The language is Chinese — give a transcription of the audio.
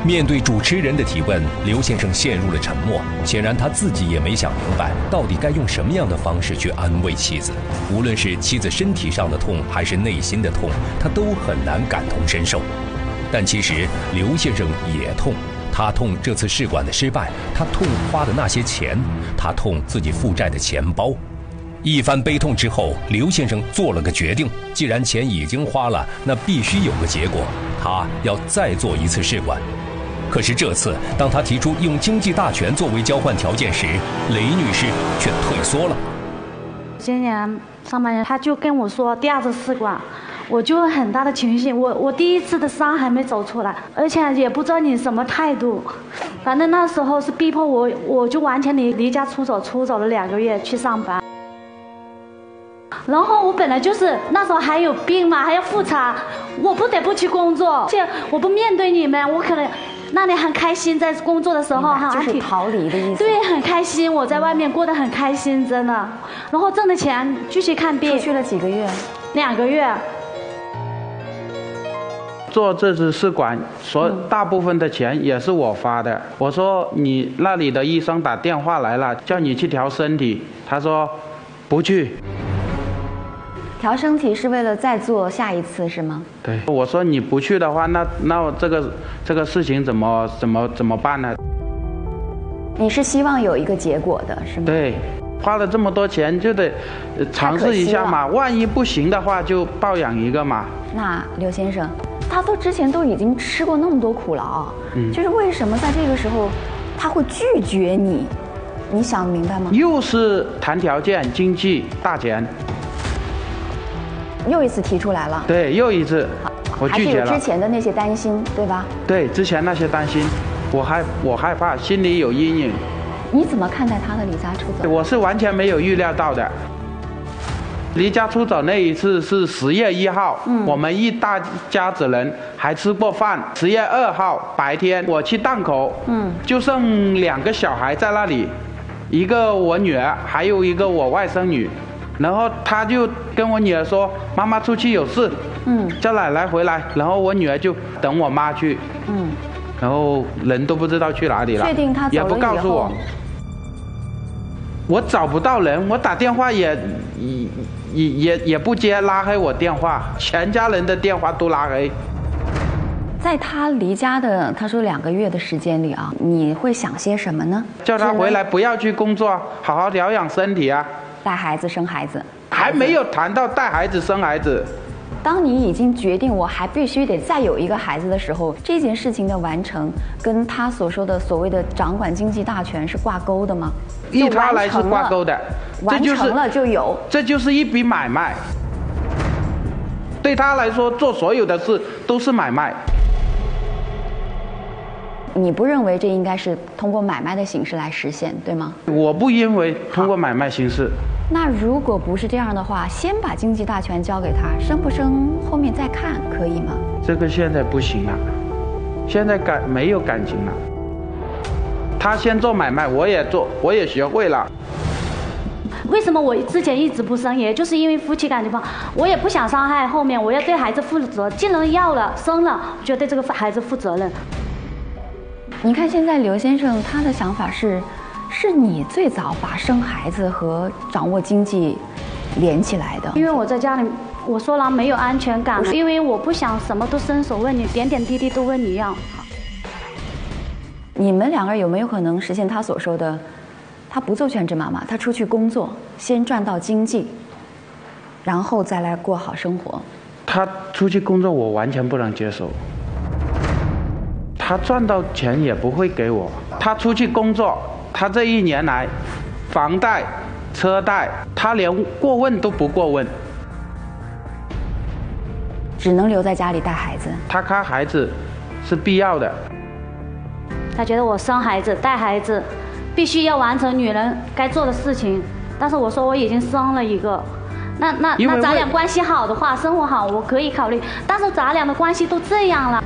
面对主持人的提问，刘先生陷入了沉默。显然他自己也没想明白，到底该用什么样的方式去安慰妻子。无论是妻子身体上的痛，还是内心的痛，他都很难感同身受。但其实刘先生也痛，他痛这次试管的失败，他痛花的那些钱，他痛自己负债的钱包。一番悲痛之后，刘先生做了个决定，既然钱已经花了，那必须有个结果，他要再做一次试管。可是这次，当他提出用经济大权作为交换条件时，雷女士却退缩了。 今年上半年，他就跟我说第二次试管，我就有很大的情绪，我第一次的伤还没走出来，而且也不知道你什么态度。反正那时候是逼迫我就完全离家出走了2个月去上班。然后我本来就是那时候还有病嘛，还要复查，我不得不去工作，而且我不面对你们，我可能那里很开心，在工作的时候哈， 就是逃离的意思。 对，很开心，我在外面过得很开心，真的。然后挣的钱继续看病。 出去了几个月 ？2个月。 做这次试管，大部分的钱也是我发的。我说你那里的医生打电话来了，叫你去调身体，他说不去。 调身体是为了再做下一次是吗？ 对，我说你不去的话，那这个事情怎么办呢？ 你是希望有一个结果的是吗？ 对，花了这么多钱就得尝试一下嘛，万一不行的话就抱养一个嘛。 那刘先生，他之前都已经吃过那么多苦劳，就是为什么在这个时候他会拒绝你？你想明白吗？ 又是谈条件，经济大钱。 又一次提出来了， 对，又一次，我拒绝了。 还是有之前的那些担心，对吧？ 对，之前那些担心，我害怕，心里有阴影。 你怎么看待他的离家出走？ 我是完全没有预料到的。离家出走那一次是10月1号，我们一大家子人还吃过饭。10月2号白天我去档口，就剩2个小孩在那里，一个我女儿，还有一个我外甥女。然后他就跟我女儿说：“妈妈出去有事，叫奶奶回来。”然后我女儿就等我妈去，然后人都不知道去哪里了， 确定他走了以后也不告诉我。我找不到人，我打电话也不接，拉黑我电话，全家人的电话都拉黑。 在他离家的他说2个月的时间里啊，你会想些什么呢？ 叫他回来，不要去工作，好好疗养身体啊。 带孩子生孩子， 还没有谈到带孩子生孩子。 当你已经决定我还必须得再有一个孩子的时候，这件事情的完成跟他所说的所谓的掌管经济大权是挂钩的吗？ 依他来是挂钩的， 完成了就有， 这就是一笔买卖。对他来说，做所有的事都是买卖。 你不认为这应该是通过买卖的形式来实现，对吗？ 我不因为通过买卖形式。 那如果不是这样的话，先把经济大权交给他，生不生后面再看，可以吗？ 这个现在不行了，现在没有感情了。他先做买卖，我也做，我也学会了。 为什么我之前一直不生，也就是因为夫妻感情不好，我也不想伤害后面，我要对孩子负责。既然要了生了，我就对这个孩子负责任。 你看现在刘先生他的想法是你最早把生孩子和掌握经济连起来的。 因为我在家里，我说了没有安全感，因为我不想什么都伸手问你，点点滴滴都问你要。 你们2个人有没有可能实现他所说的，他不做全职妈妈，他出去工作，先赚到经济，然后再来过好生活？ 他出去工作我完全不能接受。他赚到钱也不会给我。他出去工作，他这1年来，房贷、车贷，他连过问都不过问， 只能留在家里带孩子。 他看孩子是必要的。 他觉得我生孩子、带孩子，必须要完成女人该做的事情。但是我说我已经生了一个，那咱俩关系好的话，生活好，我可以考虑。但是咱俩的关系都这样了。